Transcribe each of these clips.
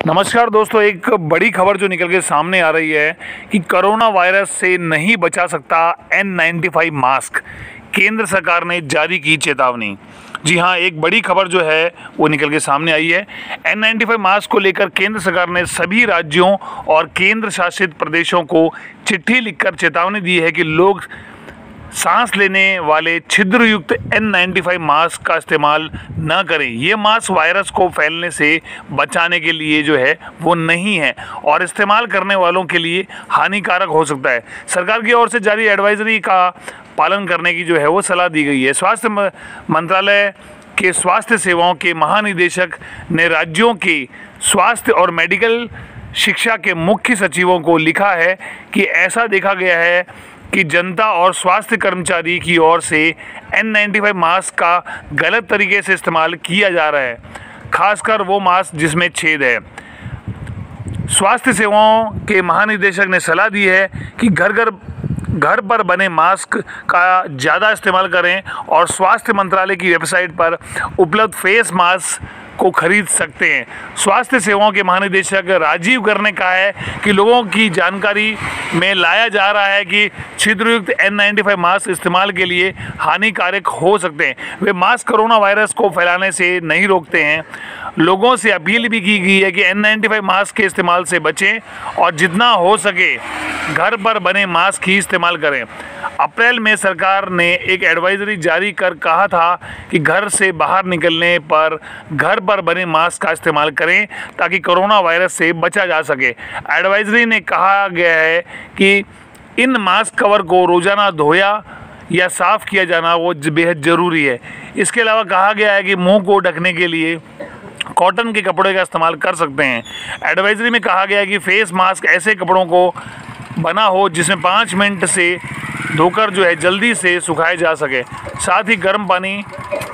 नमस्कार दोस्तों, एक बड़ी खबर जो निकल के सामने आ रही है कि कोरोना वायरस से नहीं बचा सकता N95 मास्क। केंद्र सरकार ने जारी की चेतावनी। जी हाँ, एक बड़ी खबर जो है वो निकल के सामने आई है। N95 मास्क को लेकर केंद्र सरकार ने सभी राज्यों और केंद्र शासित प्रदेशों को चिट्ठी लिखकर चेतावनी दी है कि लोग सांस लेने वाले छिद्रयुक्त N95 मास्क का इस्तेमाल न करें। ये मास्क वायरस को फैलने से बचाने के लिए जो है वो नहीं है और इस्तेमाल करने वालों के लिए हानिकारक हो सकता है। सरकार की ओर से जारी एडवाइजरी का पालन करने की जो है वो सलाह दी गई है। स्वास्थ्य मंत्रालय के स्वास्थ्य सेवाओं के महानिदेशक ने राज्यों के स्वास्थ्य और मेडिकल शिक्षा के मुख्य सचिवों को लिखा है कि ऐसा देखा गया है कि जनता और स्वास्थ्य कर्मचारी की ओर से N95 मास्क का गलत तरीके से इस्तेमाल किया जा रहा है, खासकर वो मास्क जिसमें छेद है। स्वास्थ्य सेवाओं के महानिदेशक ने सलाह दी है कि घर पर बने मास्क का ज़्यादा इस्तेमाल करें और स्वास्थ्य मंत्रालय की वेबसाइट पर उपलब्ध फेस मास्क को खरीद सकते हैं। स्वास्थ्य सेवाओं के महानिदेशक राजीव गर्ग ने कहा है कि लोगों की जानकारी में लाया जा रहा है कि छिद्रयुक्त N95 मास्क इस्तेमाल के लिए हानिकारक हो सकते हैं। वे मास्क कोरोना वायरस को फैलाने से नहीं रोकते हैं। लोगों से अपील भी की गई है कि N95 मास्क के इस्तेमाल से बचें और जितना हो सके घर पर बने मास्क ही इस्तेमाल करें। अप्रैल में सरकार ने एक एडवाइजरी जारी कर कहा था कि घर से बाहर निकलने पर घर पर बने मास्क का इस्तेमाल करें ताकि कोरोना वायरस से बचा जा सके। एडवाइजरी में कहा गया है कि इन मास्क कवर को रोजाना धोया या साफ किया जाना वो बेहद ज़रूरी है। इसके अलावा कहा गया है कि मुंह को ढकने के लिए कॉटन के कपड़े का इस्तेमाल कर सकते हैं। एडवाइजरी में कहा गया है कि फेस मास्क ऐसे कपड़ों को बना हो जिसमें 5 मिनट से धोकर जो है जल्दी से सुखाया जा सके। साथ ही गर्म पानी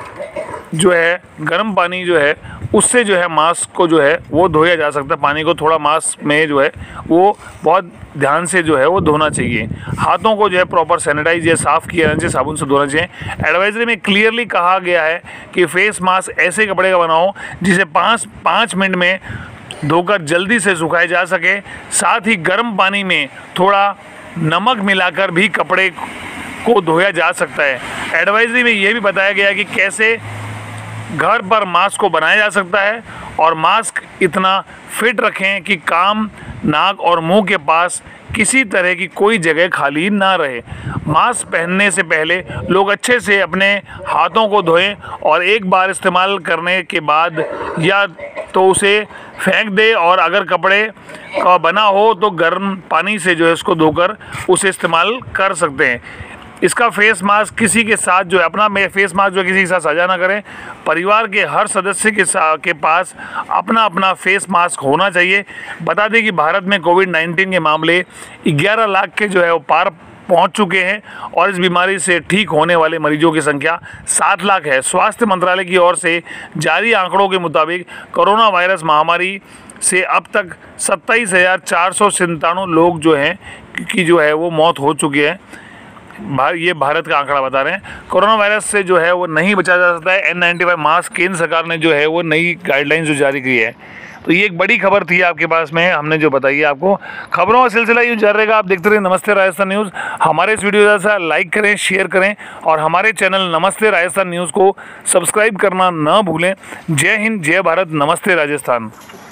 जो है उससे जो है मास्क को जो है वो धोया जा सकता है। पानी को थोड़ा मास्क में जो है वो बहुत ध्यान से जो है वो धोना चाहिए। हाथों को जो है प्रॉपर सैनिटाइज या साफ़ किया जाना चाहिए, साबुन से धोना चाहिए। एडवाइजरी में क्लियरली कहा गया है कि फेस मास्क ऐसे कपड़े का बनाओ जिसे 5 मिनट में धोकर जल्दी से सुखाया जा सके। साथ ही गर्म पानी में थोड़ा नमक मिलाकर भी कपड़े को धोया जा सकता है। एडवाइजरी में यह भी बताया गया है कि कैसे घर पर मास्क को बनाया जा सकता है और मास्क इतना फिट रखें कि कान, नाक और मुंह के पास किसी तरह की कोई जगह खाली ना रहे। मास्क पहनने से पहले लोग अच्छे से अपने हाथों को धोएं और एक बार इस्तेमाल करने के बाद या तो उसे फेंक दे और अगर कपड़े का बना हो तो गर्म पानी से जो है उसको धोकर उसे इस्तेमाल कर सकते हैं। इसका फेस मास्क किसी के साथ जो है अपना फेस मास्क जो किसी के साथ साझा ना करें। परिवार के हर सदस्य के पास अपना फेस मास्क होना चाहिए। बता दें कि भारत में कोविड-19 के मामले 11 लाख के जो है वो पार पहुंच चुके हैं और इस बीमारी से ठीक होने वाले मरीजों की संख्या 7 लाख है। स्वास्थ्य मंत्रालय की ओर से जारी आंकड़ों के मुताबिक कोरोना वायरस महामारी से अब तक 27,497 लोग जो हैं की जो है वो मौत हो चुकी है। ये भारत का आंकड़ा बता रहे हैं। कोरोना वायरस से जो है वो नहीं बचा जा सकता है। N95 मास्क केंद्र सरकार ने जो है वो नई गाइडलाइंस जो जारी की है। तो ये एक बड़ी खबर थी आपके पास में, हमने जो बताई है आपको। खबरों का सिलसिला यूँ जारी रहेगा। आप देखते रहिए नमस्ते राजस्थान न्यूज़। हमारे इस वीडियो जैसा लाइक करें, शेयर करें और हमारे चैनल नमस्ते राजस्थान न्यूज़ को सब्सक्राइब करना ना भूलें। जय हिंद, जय भारत, नमस्ते राजस्थान।